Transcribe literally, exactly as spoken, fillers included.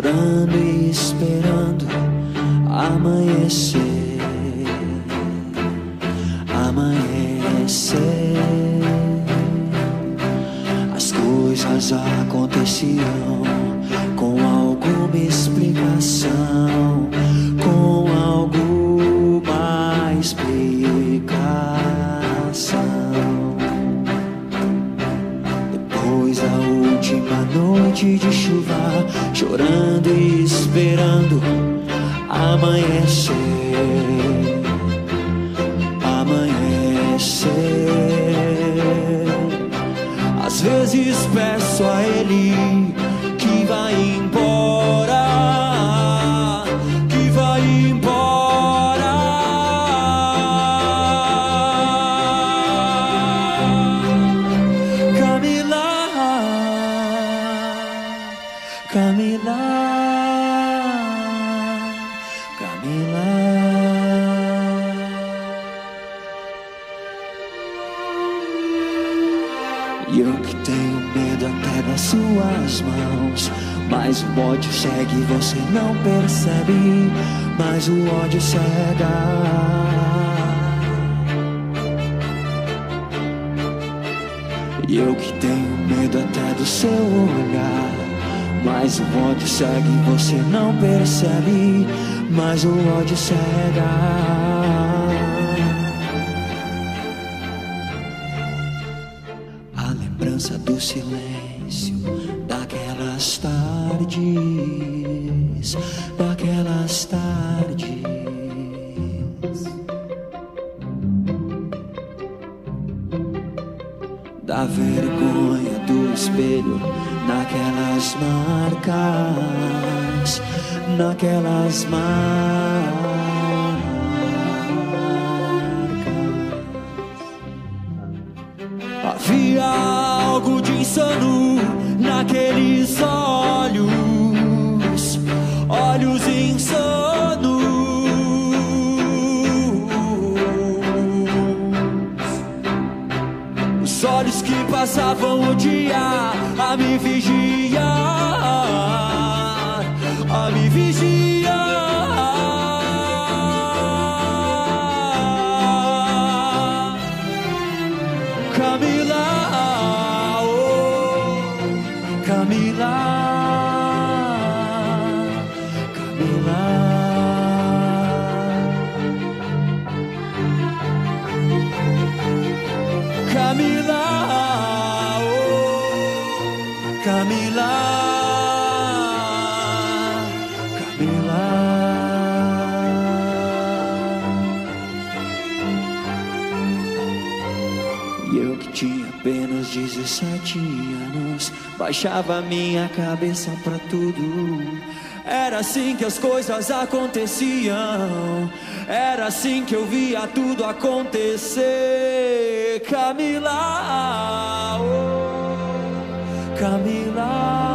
chorando e esperando amanhecer, amanhecer. As coisas aconteciam com alguma explicação, com alguma explicação. Depois da última noite de chuva, chorando e esperando amanhecer, amanhecer. Às vezes peço a Ele que vai embora, que vai embora. Camila, Camila, Camila. E eu que tenho medo até das suas mãos, mas o ódio cega e você não percebe, mas o ódio cega. E eu que tenho medo até do seu olhar, mas o ódio cega e você não percebe, mas o ódio cega. A lembrança do silêncio daquelas tardes, daquelas tardes. Da vergonha do espelho, naquelas marcas, naquelas marcas. Havia algo de insano naqueles olhos, olhos insanos. Os olhos que passavam o dia a me vigiar, a me vigiar. Camila, oh, Camila, Camila. Camila, oh, Camila, Camila. E eu que tinha apenas dezessete anos, baixava minha cabeça pra tudo. Era assim que as coisas aconteciam, era assim que eu via tudo acontecer. Camila, oh, Camila.